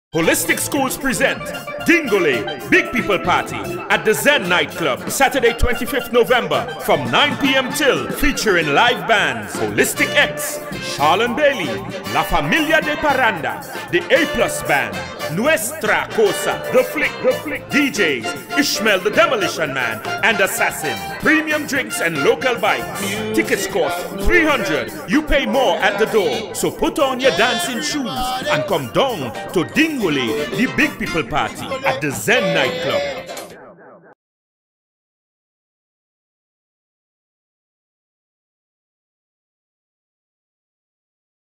Holistic Schools present Dingolay Big People Party at the Zen Nightclub, Saturday 25th November from 9 p.m. till, featuring live bands Holistic X, Charlene Bailey, La Familia de Paranda, the A+ Band, Nuestra Cosa, The Flick, DJs, Ishmael the Demolition Man, and Assassin. Premium drinks and local bites. Tickets cost $300. You pay more at the door. So put on your dancing shoes and come down to Dingolay, the Big People Party at the Zen Nightclub.